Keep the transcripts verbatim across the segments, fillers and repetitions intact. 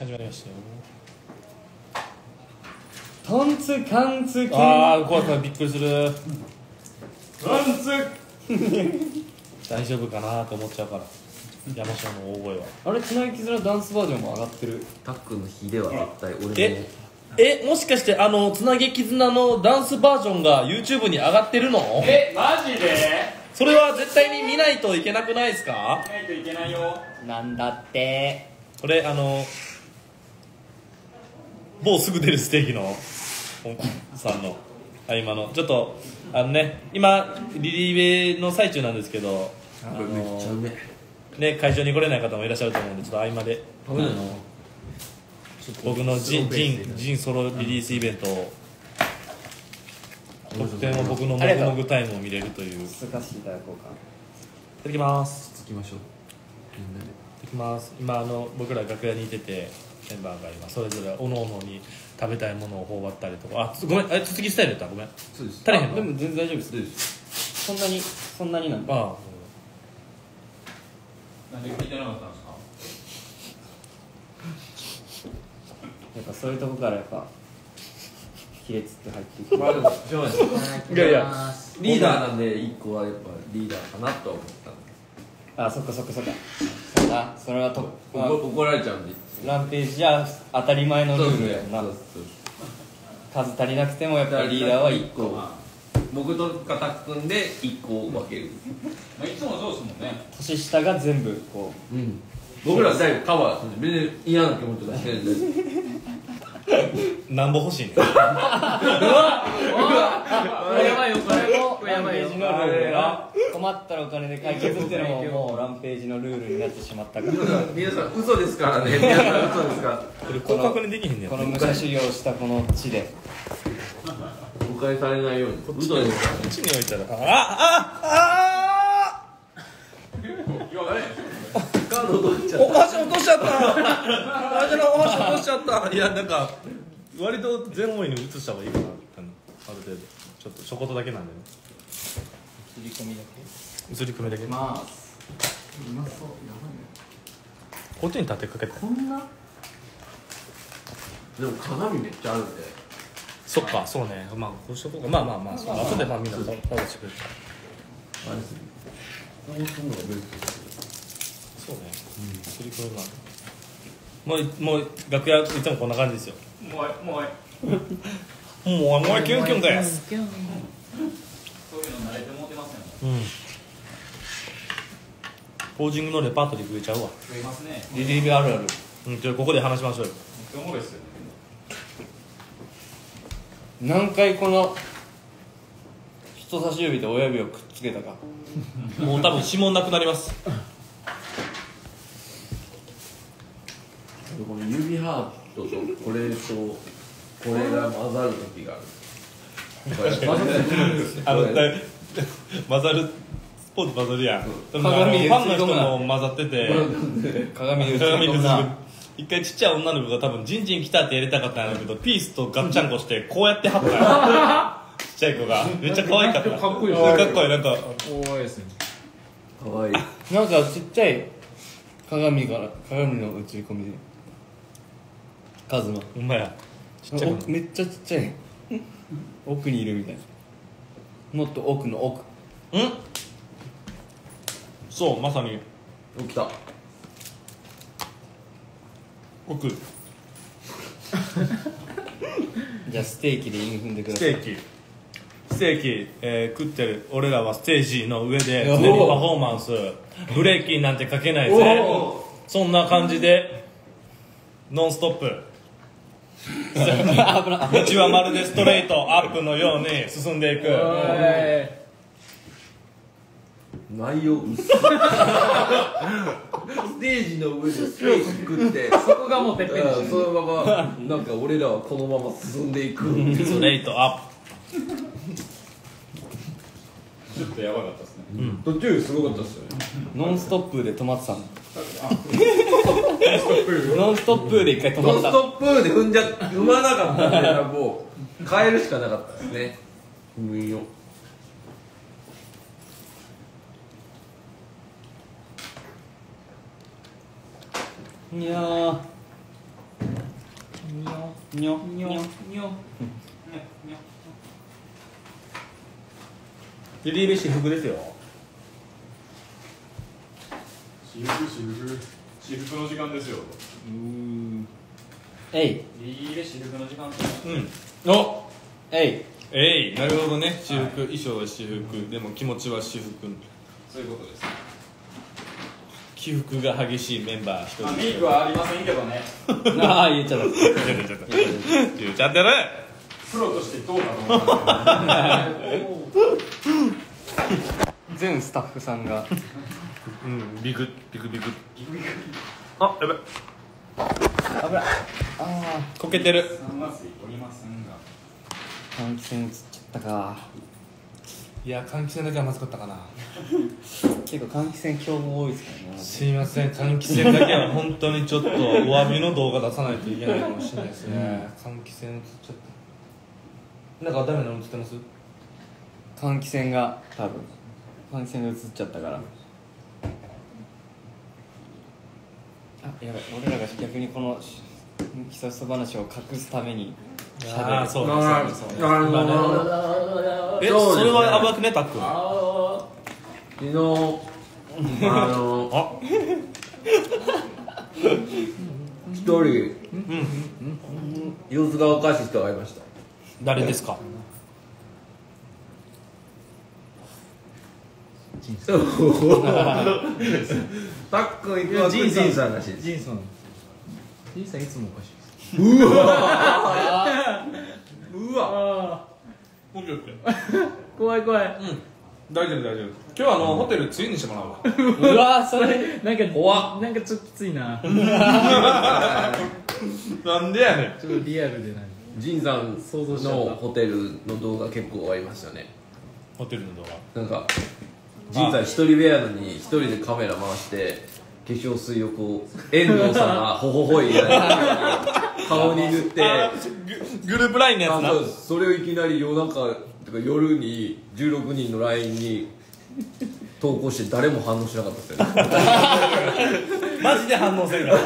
始まりましたよ。 トンツカンツキン。 ああ、怖い怖い、びっくりする。 トンツ大丈夫かなと思っちゃうから、山下の大声は。 あれ、つなぎ絆ダンスバージョンも上がってる。 タックの日では絶対俺もええ、もしかしてあのつなげ絆のダンスバージョンが YouTube に上がってるの？ え、マジで？ それは絶対に見ないといけなくないですか？ 見ないといけないよ。 なんだってこれあの某すぐ出るステーキのさんの合間のちょっとあのね、今リリーベの最中なんですけど、あのめっちゃうめえね、会場に来れない方もいらっしゃると思うんで、ちょっと合間で食べないの僕のジンジンジンソロリリースイベントを特典を僕のモグモグタイムを見れるという。い続かせていただこうか。 ただきますつきましょうみんなでいただきます。今あの僕ら楽屋にいててメンバーが今それぞれおのおのに食べたいものを頬張ったりとか。あ、ごめん、あれ続きスタイルやったごめん。 そうです足りへんの？ でも全然大丈夫ですそうですそんなにそんなになんだ。 あなんで聞いてなかったんですか？ やっぱそういうとこからやっぱ亀裂って入っていく。 まあでもしょうがないですいやいやリーダーなんで一個はやっぱリーダーかなとは思ったあ、そっかそっかそっか。そうだ、それはと、まあ怒怒られちゃうんでランページじゃ当たり前のルールやんな。 そうそう数足りなくてもやっぱりリーダーはいっこ。 まあ僕とかタックんで一個を分けるまあ、いつもそうですもんね。 年下が全部こうん僕らだいぶカバーするんで別に嫌な気持ちとかしてるんでなんぼ欲しいねん。 これやばいよ、これも。 うランページのルールでな。困ったらお金で解決っていうのももうランページのルールになってしまったから。 皆さん嘘ですからね皆さん嘘ですからこれ広角にできへんねん。 この武者修行をしたこの地で誤解されないように嘘ですからこっちに置いたら、あああ言わないカード取っちゃあお箸落としちゃったあじゃあお箸落としちゃったいや、なんか割と全方位に移した方がいいかな、あのある程度ちょっとちょこっとだけなんでね。 切り込みだ移り組みだけ、 けますうまそう。やばいねこっちに立てかけて。 こんなでも鏡めっちゃあるんでそっか、そうね、まあこうしとこうか。まあまあまあ、そう後でまあみんなフォローしてくれる。 あれですねこうするのがベスそうね、移り組みもある。もうもう楽屋いつもこんな感じですよ。 もう、もう、 もうもうキュンキュンです。 そういうの慣れてもってますよね。 うん。ポージングのレパートリー増えちゃうわ。 増えますね。 リリーベあるある。 うん、じゃあここで話しましょうよ。 めっちゃおもろいっすよ。 何回この人差し指と親指をくっつけたか。 もう多分指紋なくなります。 この指ハートとこれとこれが混ざる時があるこれ混ざってくるんですよあのこれ混ざるスポーツ混ざるやん。でもあの鏡でファンの人も混ざってて、 鏡で映り鏡で込むな。 一回ちっちゃい女の子が多分ジンジン来たってやりたかったんだけど、ピースとガッチャンコしてこうやってはったよ。ちっちゃい子がめっちゃ可愛かった。 かっこいいかっこいい、なんかおいですね。 かわいいなんかちっちゃい鏡から鏡の映り込みでカズマほんまや。ちっちゃい子。 おめっちゃちっちゃい奥にいるみたいな。もっと奥の奥。 うん。そうまさに起きた奥。 じゃあステーキでイン踏んでくだスさい。 テーキ。ステーキ、えー食ってる俺らはステージの上で常にパフォーマンス、ブレーキなんてかけないぜ。そんな感じでノンストップ。道はまるでストレートアップのように進んでいく。 内容薄いステージの上でステーキ食ってそこがもうてっぺんですそのままなんか俺らはこのまま進んでいくストレートアッちょっとやばかったですね。 途中すごかったっすよねノンストップで止まってたの。ノンストップで一回止まった。 ノンストップで踏んじゃ踏まなかったんでもう変えるしかなかったですね踏みよいやーにょにょにょリリーベ私服ですよ。 私服私服私服の時間ですよ。 えいいいえ私服の時間。 うんおえいえいなるほどね。私服、衣装は私服でも気持ちは私服。 そういうことです。 起伏が激しいメンバー一人まあメイクはありませんけどね。 ああ言っちゃった言っちゃった言っちゃった言っちゃってる。 プロとしてどうかと思いますけど。 全スタッフさんがうんビクビクビクあやばい危ないあこけてる。 三麻酔おりませんが。 あ換気扇映っちゃったかいや換気扇だけはまずかったかな。 結構換気扇競合多いですからねすいません換気扇だけは本当にちょっとお詫びの動画出さないといけないかもしれないですね。換気扇映っちゃった。なんかダメなの映ってます？ 換気扇が多分換気扇が映っちゃったからあやばい俺らが逆にこのひそひそ話を隠すためにああそうですあそうです。 あ今ねえそうですねそれは暴くねたっくん。 昨日あのあ一人様子がおかしい人がいました。 誰ですか？ そうたっくんいくわくジンさんらしいです。 ジンさん。ジンさんいつもおかしいです。 うわうわオッケーオッケー。 怖い怖い。 大丈夫大丈夫。今日はあのホテルつゆにしてもらうわ。 うわそれなんか怖っなんかちょっときついな。 なんでやねん。 ちょっとリアルでない。 ジンさん想像しちゃったのホテルの動画結構ありましたね。 ホテルの動画。 なんかジンさん一人部屋なのに一人でカメラ回して化粧水をこう遠藤さんがほほほいやり顔に塗ってあググループラインのやつな。 あそうですそれをいきなり夜中とか夜にじゅうろくにんの ライン に投稿して誰も反応しなかったですよねマジで反応せんから。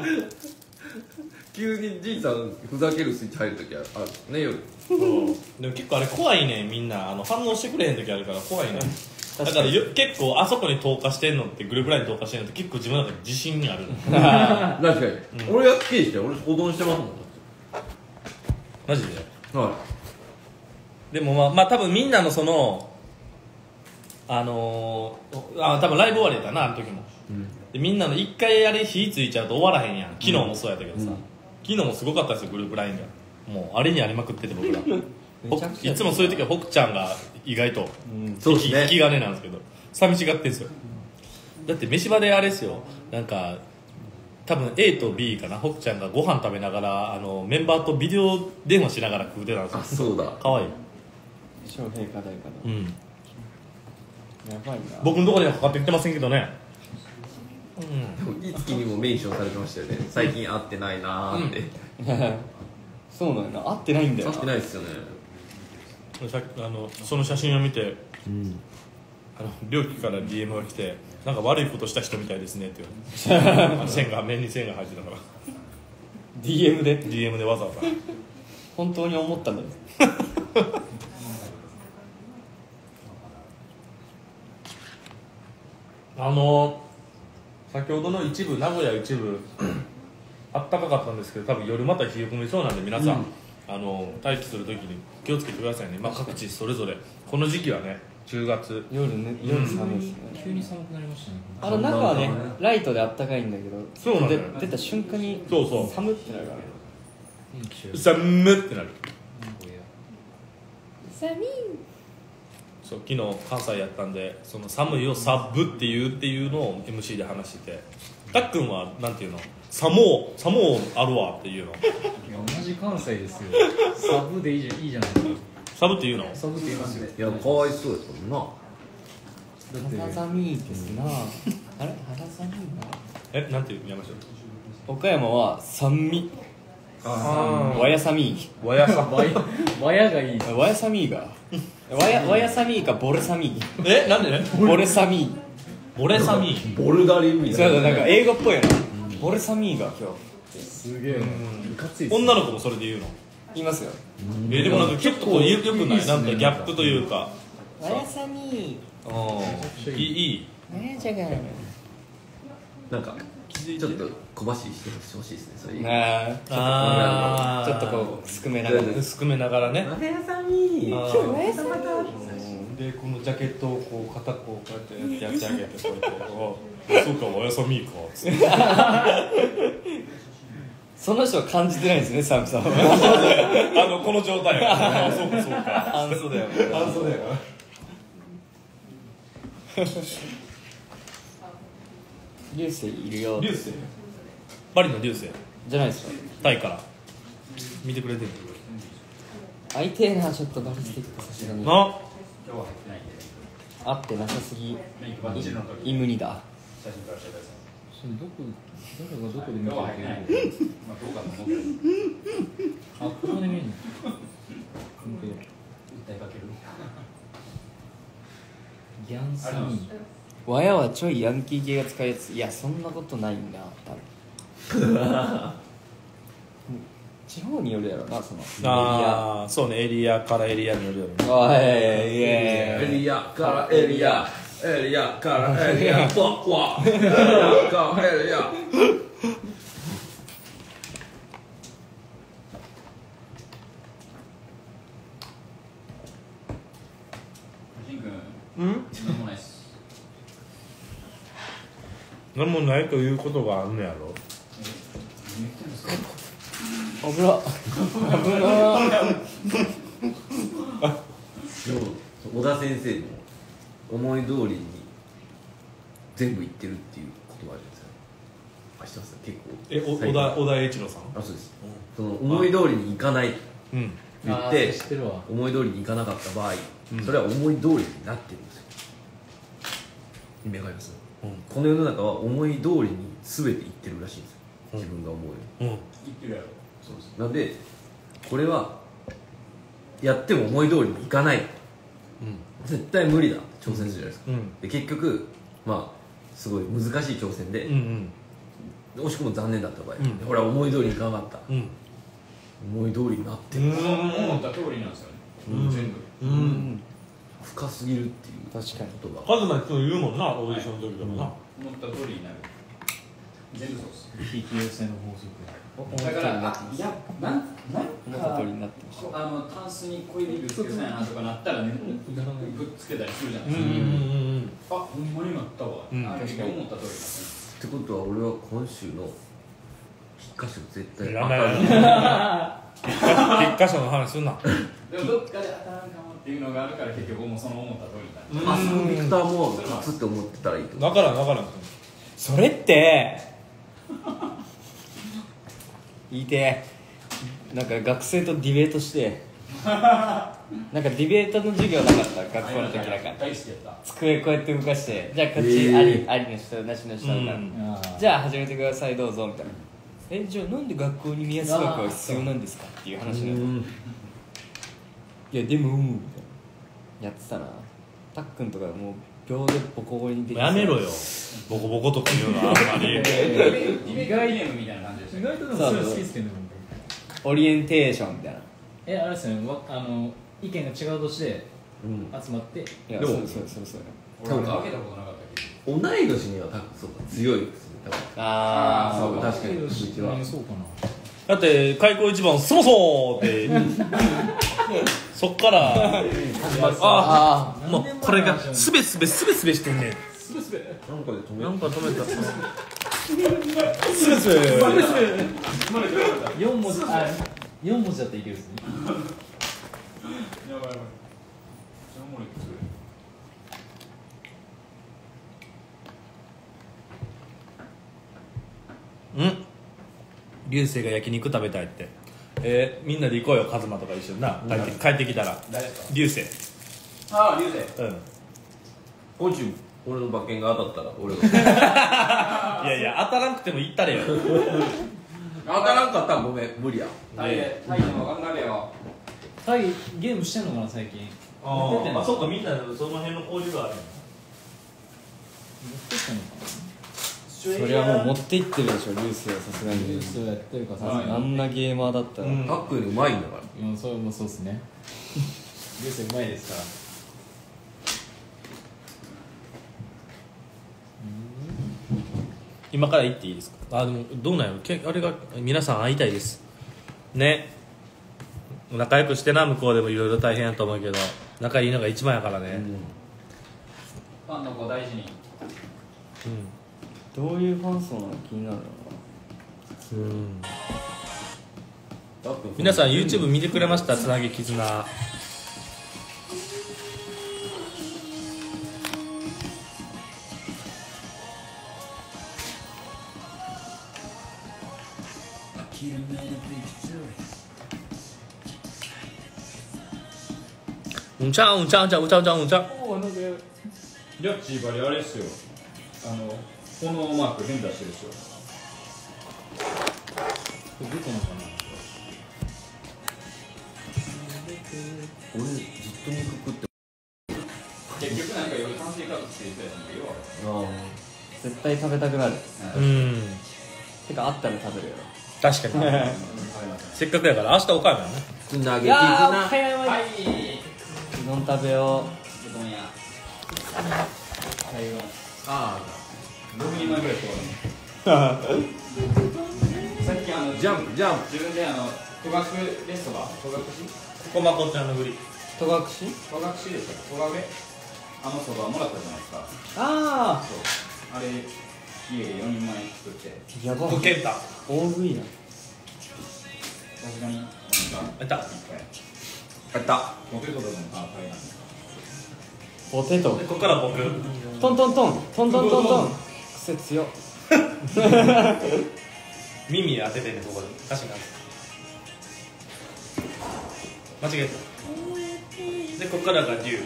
急にジンさんふざけるスイッチ入るときあるんですね夜。 そうでも結構あれ怖いねみんなあの反応してくれへん時あるから怖いね。だからよ結構あそこに投下してんのってグループラインに投下してんのって結構自分の中で自信にあるの。 確かに、俺やっていいして俺保存してますもん。 マジで。 はでもまあまあ多分みんなのそのあのー、あ多分ライブ終わりだったなあの時も。でみんなの一回あれ火ついちゃうと終わらへんやん。昨日もそうやったけどさ、昨日もすごかったですよグループラインが。もうあれにありまくってて僕らめちゃくちゃいつもそういう時は北ちゃんが意外とそうですね引き金なんですけど寂しがってんですよ。だって飯場であれですよなんか多分 A と B かな北ちゃんがご飯食べながらあのメンバーとビデオ電話しながら食うてたんあですよ。 そうだかわいい。 翔平課題かなうんやばいな僕のところにはかかってきてませんけどね。 いつきにもメンションされてましたよね最近会ってないなーって、 そうなんだな合ってないんだよ会ってないですよね。 さっきあのその写真を見て、あの両機から ディーエム が来てなんか悪いことした人みたいですねって言われてあの線が面に線が入ってたからディーエム でディーエム でわざわざ本当に思ったんだよあの先ほどの一部名古屋一部あったかかったんですけど多分夜また冷え込みそうなんで皆さん、うん、あの待機するときに気をつけてくださいね。まあ各地それぞれこの時期はねじゅうがつ夜ね夜寒いですね、 急に寒くなりましたね。 あの中はねライトであったかいんだけどそうなんだよで出た瞬間にそうそう寒ってなるから寒ってなる。 寒いそう昨日関西やったんでその寒いをサブっていうっていうのを エムシー で話しててたっくんはなんていうの寒お寒おあるわっていうのいや同じ関西ですよ。サブでいいじゃんいいじゃないですか。 サブっていうのサブって言いますよ。 いやかわいそうやったもんな。 だって肌寒いですな、あれ肌寒いなえなんて言いましょう。 岡山は寒みあわやさみわやさわやわやがいい。 わやさみがわやわやさみかボレサミえなんでボレサミボレサミボルダリンみそたいな。 うだなんか英語っぽいよなボレサミが今日すげえな。 うんいかついっすね女の子もそれで言うのいますよ。 えーでもなんか結構よくないいいっすねなんかギャップというかおやさみうんいいいいおやじゃがなんかちょっと小走りしてほしいですねそういうああーちょっとこうすくめながら。 薄くめながらねおはやさみあおやさみでこのジャケットをこう片こうこうやってやってあげてこうやってこうそうかおやさみかつってその人は感じてないんですね、サムさんは。 あのこの状態やあそうかそうか半袖だよ。 半袖やから流星いるよ。 流星バリの流星じゃないですか。 タイから見てくれてる会いてえな、ちょっとバリスティックさすがに。 な今日は入ってないんで会ってなさすぎ。 メイクバッチリの時イムニだ。 写真撮らせてくださいそれどこ誰がどこで見今日は入ってないんでまあどうかと思うけどあ、ここで見えるの訴えかけるギャンサミーわやはちょいヤンキー系が使うやつ。いや、そんなことないんだ、多分。地方によるやろな、その。 ああそうねエリアからエリアによるよねおい、イエエーイ。 リアからエリアエリアからエリアワッワッエリアからエリアジン君うん何もないっす何もないということがあんのやろ何言ってんですか危な。危な。 でも小田先生の思い通りに全部言ってるっていう言葉あるんですよあ、知ってます結構えお最近小田小田栄一郎さんあ、そうですその思い通りにいかないうん言っあーて知ってるわ思い通りにいかなかった場合、 うんそれは思い通りになってるんですよ意味わかります、 うんこの世の中は思い通りに全ていってるらしいんですよ自分が思うようにうん言ってるやろそうですなんでこれはやっても思い通りにいかない絶対無理だ挑戦するじゃないですか、 うんで結局まあすごい難しい挑戦で、 うん惜しくも残念だった場合、 うんほら思い通りにいかなかった、 うん思い通りになってる、 うん思った通りなんですよねうん全部ううんん。 深すぎるっていう確かに。 言葉カズマいつも言うもんなオーディションの時でもな思った通りになる全部そうっす引き寄せの法則だからあいやなんなん思った通りになってました。 あのタンスに小指ぶつけそうやなとかなったらねぶっつけたりするじゃないですか、 うんうんうんあほんまになったわ、 うんあ確かに思った通りになっってことは俺は今週の筆歌詞を絶対いらない明るい一箇所の話すんなたでもどっかで当たらんかもっていうのがあるから結局もうその思った通りになっちゃうあそのビクターモアが勝つって思ってたらいいと思うだからだからそれって言いてえなんか学生とディベートしてなんかディベートの授業なかった学校の時なんか大好きやった机こうやって動かしてじゃあこっちへーありありの人なしの人みたいな、 うんあーじゃあ始めてくださいどうぞみたいなえじゃあなんで学校に宮津学は必要なんですかっていう話になるうんいやでもみたいなやってたなたっくんとかもう秒でボコボコにできてやめろよボコボコとか言うのはあんまりディベートゲームみたいな感じでした意外とでもそれ好きですけどねオリエンテーションみたいなえあれですよねわあの意見が違うとしてうん集まっていやでもそうそうそうそう俺は負けたことなかったけど同い年には多分そうか強いですね多分ああそうか確かにうちはねそうかなだって開口一番そもそもってそっからあああもうこれがすべすべすべすべしてんねんなんかで止めなんか止めた四文字あ四文字だったらいけるですねやばいやばいそのもの作るうん流星が焼肉食べたいってえー、みんなで行こうよカズマとか一緒にな帰って帰ってきたら誰ですか流星ああ流星うん今週俺の馬券が当たったら俺がいやいや当たらなくても行ったれよ当たらんかったらごめん無理やタイでタイでも頑張れよタイゲームしてんのかな最近あ出てんのあそうかみんなその辺の交流がある持ってきたのかそれはもう持っていってるでしょ、ルースはさすがに。 そうやってるかさすあがにあんなゲーマーだったら、 うんタックルうまいんだからうん、それもそうっすねルースうまいですから今から行っていいですか？あ、でもどうなんやろ、けあれが皆さん会いたいですね。仲良くしてな、向こうでもいろいろ大変やと思うけど、仲いいのが一番やからね。 ファンの子大事にどういうファン層なの気になるな。 うん、うん、 タックル皆さん YouTube 見てくれました？つなぎ絆。うんちゃんうんちゃんうんちゃんうんちゃんうんちゃんうんちゃん。 おおなんかリャッチーバリあれっすよあの炎マーク変出してるっすよこれどこなのかな俺ずっと肉食って結局なんか夜炭水化物って言ったやつなんだよ絶対食べたくなる。 うん、 てかあったら食べるよ。 確かにせっかくやから明日岡山やね。 つなげいやー、 絆岡山はにいうどん食べよどんや台湾あろくにんまえぐらい食わるさっきあのあジャンプジャンプ自分であの戸隠レストラン戸隠ここまこちゃんのふり。 う。戸隠し？ 戸隠でした戸隠あのそばもらったじゃないですかあそうあれ家でよにんまえ作ってあ、やば。 と健太大食いな。 さすがになんかやったいっぱいやったポテトとかもあ買えないポテトで。ここから僕トントントントントントントン。癖強っ。 耳当ててね、ここで歌詞なんです間違えた。でここからが竜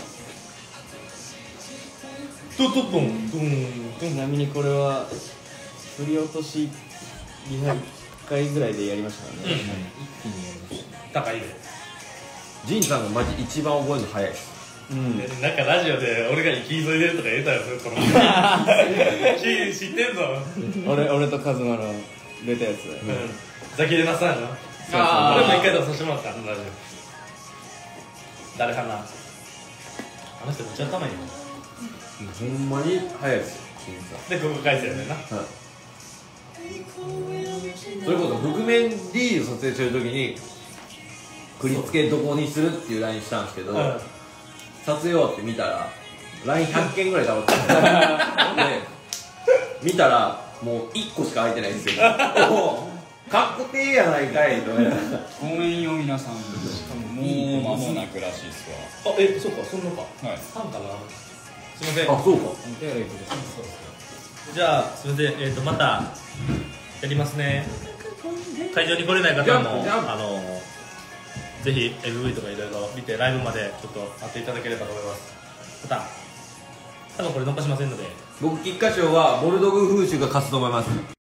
トトトントントちン。 なみにこれは振り落としにはいっかいぐらいでやりましたからね。 高いで。 ジンさんがマジ一番覚えるの早いですうん。 でなんかラジオで俺が生き急いでるとか言えたよ、このキ知ってんぞ。 俺俺とカズマの出たやつ。 うんザキレナさんやな。 あー俺も一回でもさせてもらったラジオ。誰かな、あの人めっちゃ頭いいよ。 ほんまに早いですよジンさんでここ返せよねんな。 それこそ覆面 D を撮影するときに振り付けどこにするっていうラインしたんですけど、 うん撮影終わって見たら ラインひゃっ 件ぐらい溜まっててで見たらもういっこしか空いてないんですよもう確定やないかいと思いながらごめんよ皆さんもう間もなくらしいっすあ、え、そうか、そんなか。 わはいパンかな。すみません。 あそうか手洗い行くですじゃあ、すみません、えっ、ー、と、また。やりますね。会場に来れない方も、 ジャンプジャンプあの。ぜひ、エムブイ とかいろいろ見て、ライブまでちょっと会っていただければと思います。また。多分これ残しませんので。 僕菊花賞はボルドグフーシュが勝つと思います